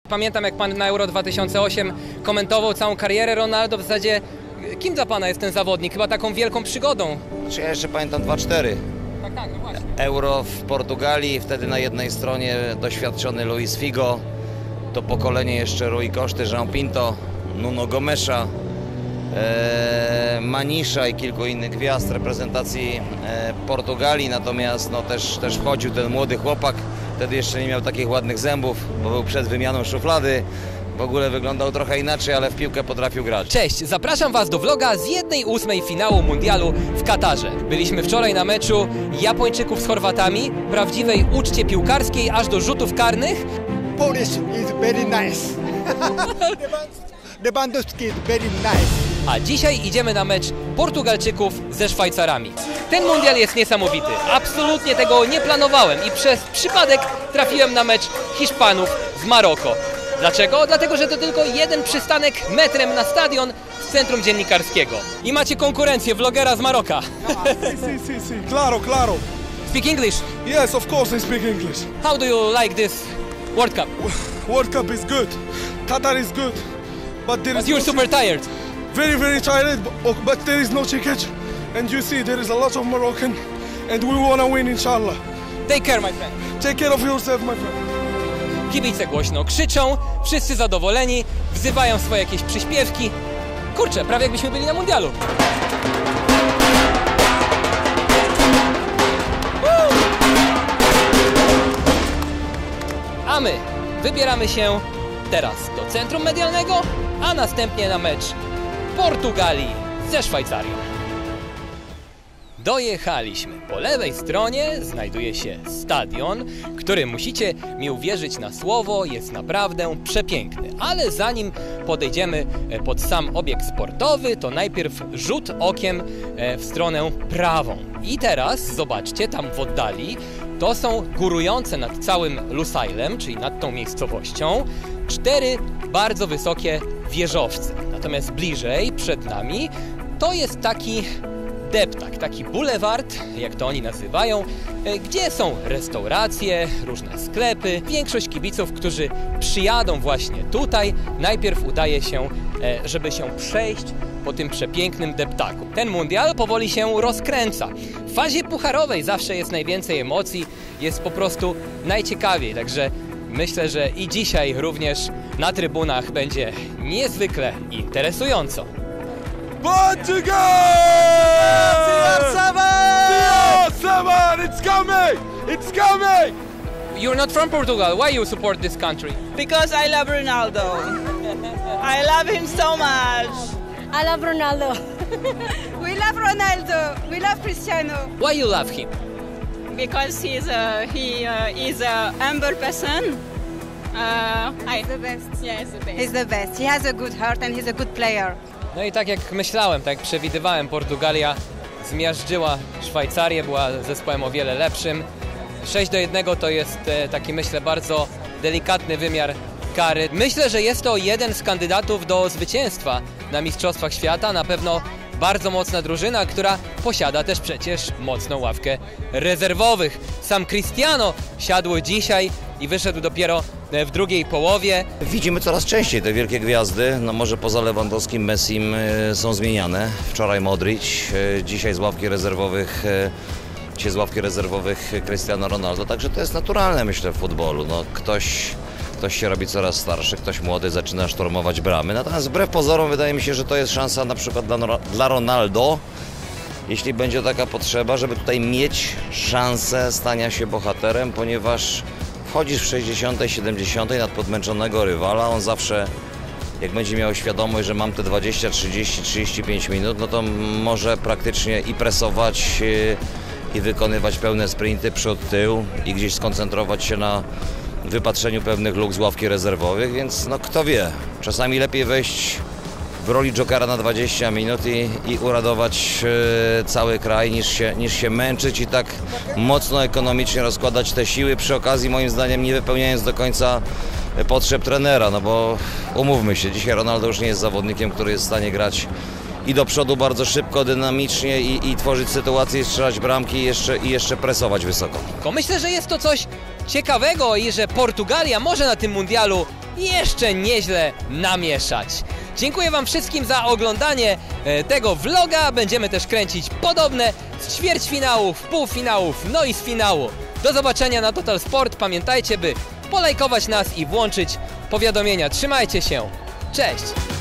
Pamiętam, jak pan na Euro 2008 komentował całą karierę Ronaldo. W zasadzie kim dla pana jest ten zawodnik? Chyba taką wielką przygodą. Czy ja jeszcze pamiętam 2-4. Tak, no właśnie. Euro w Portugalii, wtedy na jednej stronie doświadczony Luis Figo, to pokolenie jeszcze Rui Costa, João Pinto, Nuno Gomesza, Manisza i kilku innych gwiazd reprezentacji Portugalii, natomiast no, też wchodził ten młody chłopak, wtedy jeszcze nie miał takich ładnych zębów, bo był przed wymianą szuflady. W ogóle wyglądał trochę inaczej, ale w piłkę potrafił grać. Cześć, zapraszam was do vloga z 1/8 finału mundialu w Katarze. Byliśmy wczoraj na meczu Japończyków z Chorwatami, prawdziwej uczcie piłkarskiej aż do rzutów karnych. Polish is very nice. Lewandowski is very nice. A dzisiaj idziemy na mecz Portugalczyków ze Szwajcarami. Ten mundial jest niesamowity. Absolutnie tego nie planowałem i przez przypadek trafiłem na mecz Hiszpanów z Maroko. Dlaczego? Dlatego, że to tylko jeden przystanek metrem na stadion z centrum dziennikarskiego. I macie konkurencję vlogera z Maroka. Sí. Claro. Speak English. Yes, of course I speak English. How do you like this World Cup? World Cup is good. Qatar is good. But there is But you're super tired. very tired, but there is no ticket. And you see there is a lot of Moroccan and we wanna win inshallah. Take care, my friend. Take care of yourself, my friend. Kibice głośno krzyczą, wszyscy zadowoleni, wzywają swoje jakieś przyśpiewki. Kurczę, prawie jakbyśmy byli na mundialu. A my wybieramy się teraz do centrum medialnego, a następnie na mecz Portugalii ze Szwajcarią. Dojechaliśmy. Po lewej stronie znajduje się stadion, który, musicie mi uwierzyć na słowo, jest naprawdę przepiękny. Ale zanim podejdziemy pod sam obiekt sportowy, to najpierw rzut okiem w stronę prawą. I teraz zobaczcie, tam w oddali to są górujące nad całym Lusailem, czyli nad tą miejscowością, 4 bardzo wysokie wieżowce. Natomiast bliżej, przed nami, to jest taki deptak, taki buleward, jak to oni nazywają, gdzie są restauracje, różne sklepy. Większość kibiców, którzy przyjadą właśnie tutaj, najpierw udaje się, żeby się przejść po tym przepięknym deptaku. Ten mundial powoli się rozkręca. W fazie pucharowej zawsze jest najwięcej emocji, jest po prostu najciekawiej, także myślę, że i dzisiaj również na trybunach będzie niezwykle interesująco. Portugal! CR7! It's coming! It's coming! You're not from Portugal. Why you support this country? Because I love Ronaldo. I love him so much. I love Ronaldo. We love Ronaldo. We love Cristiano. Why you love him? Because he is a humble person. He's the best. Yeah, he's the best. He's the best. He has a good heart and he's a good player. No i tak jak myślałem, tak jak przewidywałem, Portugalia zmiażdżyła Szwajcarię, była zespołem o wiele lepszym. 6-1 to jest taki, myślę, bardzo delikatny wymiar kary. Myślę, że jest to jeden z kandydatów do zwycięstwa na Mistrzostwach Świata. Na pewno bardzo mocna drużyna, która posiada też przecież mocną ławkę rezerwowych. Sam Cristiano siadł dzisiaj i wyszedł dopiero w drugiej połowie. Widzimy coraz częściej te wielkie gwiazdy, no może poza Lewandowskim, Messim są zmieniane. Wczoraj Modric, dzisiaj z ławki rezerwowych Cristiano Ronaldo, także to jest naturalne, myślę, w futbolu. No, ktoś się robi coraz starszy, ktoś młody zaczyna szturmować bramy, natomiast wbrew pozorom wydaje mi się, że to jest szansa na przykład dla Ronaldo, jeśli będzie taka potrzeba, żeby tutaj mieć szansę stania się bohaterem, ponieważ wchodzisz w 60, 70 nad podmęczonego rywala, on zawsze, jak będzie miał świadomość, że mam te 20, 30, 35 minut, no to może praktycznie i presować, i wykonywać pełne sprinty przód-tył i gdzieś skoncentrować się na wypatrzeniu pewnych luk z ławki rezerwowych, więc no kto wie, czasami lepiej wejść w roli jokera na 20 minut i uradować cały kraj, niż się męczyć i tak mocno ekonomicznie rozkładać te siły, przy okazji moim zdaniem nie wypełniając do końca potrzeb trenera, no bo umówmy się, dzisiaj Ronaldo już nie jest zawodnikiem, który jest w stanie grać i do przodu bardzo szybko, dynamicznie i tworzyć sytuacje, i strzelać bramki i jeszcze presować wysoko. Myślę, że jest to coś ciekawego i że Portugalia może na tym mundialu jeszcze nieźle namieszać. Dziękuję Wam wszystkim za oglądanie tego vloga. Będziemy też kręcić podobne z ćwierćfinałów, półfinałów, no i z finału. Do zobaczenia na Total Sport. Pamiętajcie, by polajkować nas i włączyć powiadomienia. Trzymajcie się. Cześć!